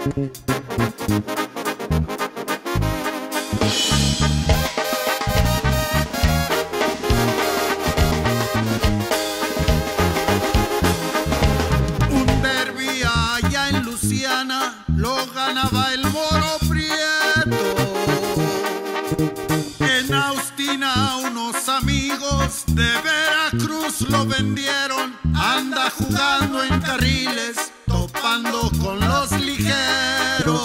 Un derbi allá en Luciana lo ganaba el Moro Prieto. En Austin a unos amigos de Veracruz lo vendieron. Anda jugando en carriles, topando con los ligeros.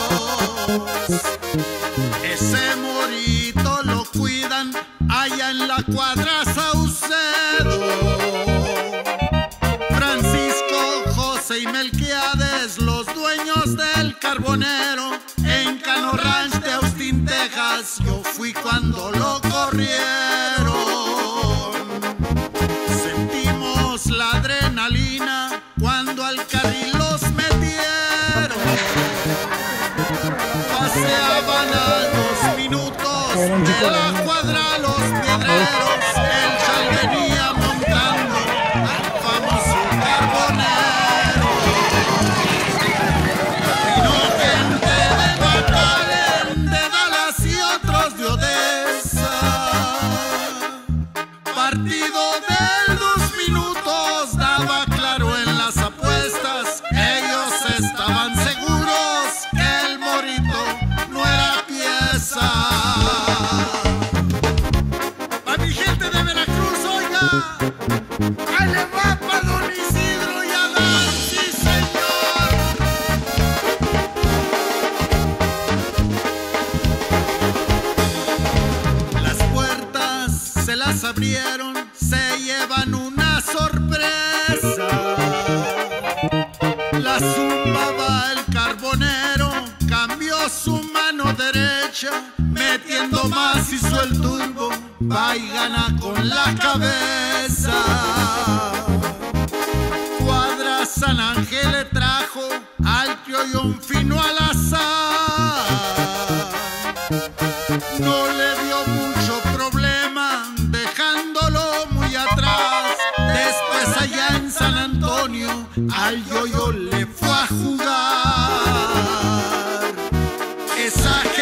Ese morito lo cuidan allá en la cuadra Saucedo. Francisco, José y Melquiades, los dueños del Carbonero. En Cano Ranch de Austin, Texas, yo fui cuando lo corrieron. Sentimos la adrenalina cuando al carril los metieron. Paseaban a 2 minutos de la cuadra los piedreros. El chal venía montando al famoso Carbonero. Vino gente de McAllen, de Dallas y otros de Odessa. Partido del 2 minutos daba claro en las apuestas. Ellos estaban seguros que el morito no era pieza. Pa' mi gente de Veracruz, oiga, ahí le va pa' Don Isidro y Adán, sí señor. Las puertas se las abrieron, se llevan una sorpresa. La zumbaba el Carbonero, cambió su mano derecha, metiendo más hizo el turbo, va y gana con la cabeza. Cuadra San Ángel le trajo al criollo un fino al azar. No le dio mucho problema, dejándolo muy atrás. Después allá en San Antonio al Yoyo le fue a jugar. Esa